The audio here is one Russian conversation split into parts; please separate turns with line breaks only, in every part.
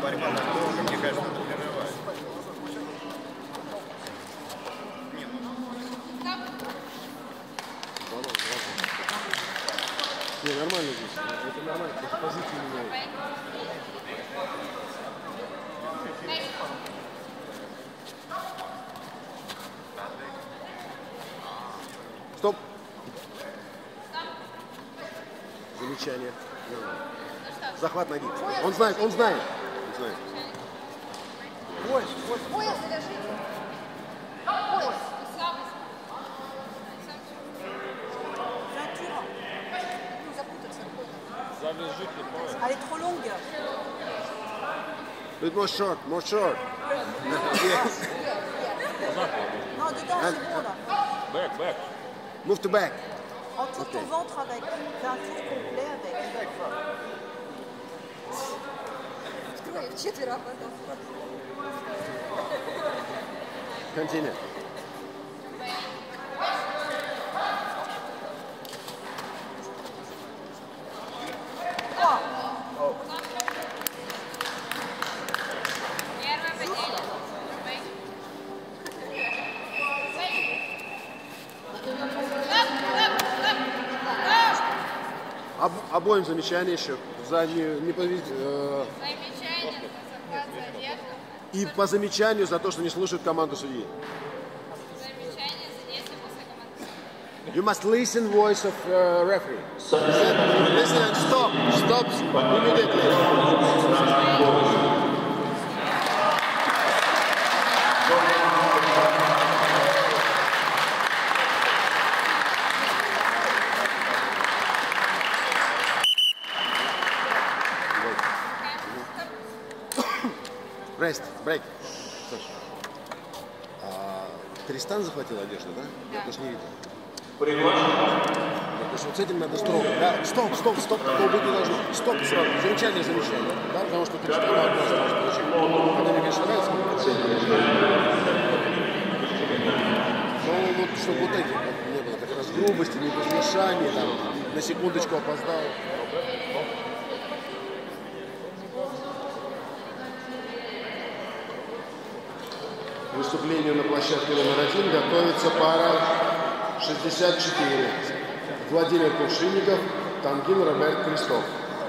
борьба так долго, мне кажется, надо прерывать.
Не, нормально здесь. Это нормально, просто позицию меняют. Стоп. Замечание. Захват ноги. Он знает, он знает. Он знает.
Пояс, пояс завяжите. Пояс. Ceinture. Ну, запутаться.
Завяжите пояс.
Elle est trop longue.
Bit more short, more short. Yes.
Non, dedans, c'est bon là.
Back, back.
Move to back.
Entoure ton ventre avec. Fais un tour complet avec. Открой, вчетверо потом.
Continue. Обоим замечание еще. Заднюю не повезли.
Замечание за захват за одежду.
И по замечанию за то, что не слушают команду судьи.
Замечание за действие после команды.
You must listen voice of referee. Listen and stop. Stop immediately. Rest, break. Тристан захватил одежду, да? Я тоже не видел. То есть вот с этим надо строго. Да? Стоп, стоп, стоп, такого быть не должно. Стоп, сразу. Замечание, замечание. Да? Потому что Тристан может получить. Хотя мне, конечно, нравится. Но вот, чтобы вот этих не было, как раз грубости, непослушания, там, на секундочку опоздал. К выступлению на площадке номер 1 готовится пара 64. Владимир Кувшинников, Тангин Роберт Кристоф.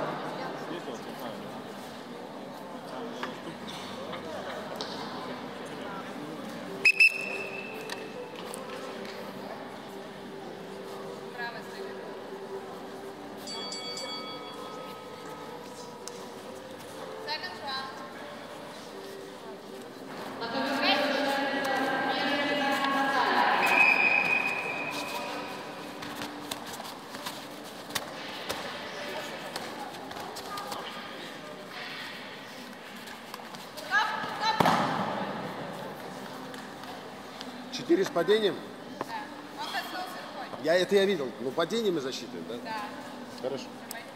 Четыре с падением?
Да. Он коснулся рукой.
Это я видел. Но падением и защитой, да?
Да.
Хорошо.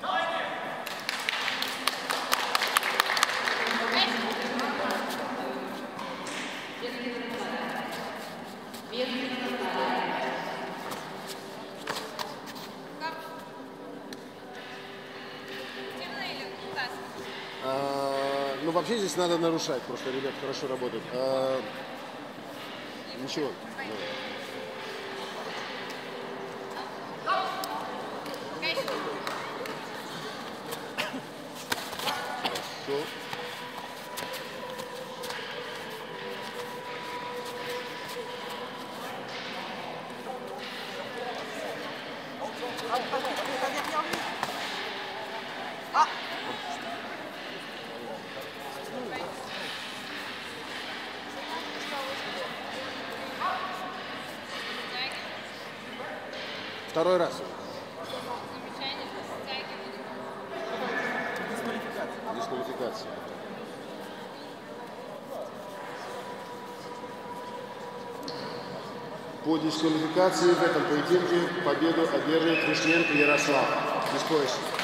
Ну, вообще здесь надо нарушать. Просто ребят хорошо работают. Ничего. Хорошо. Второй раз. Дисквалификация. По дисквалификации в этом поединке победу одерживает Вишненко Ярослав. Без пояса.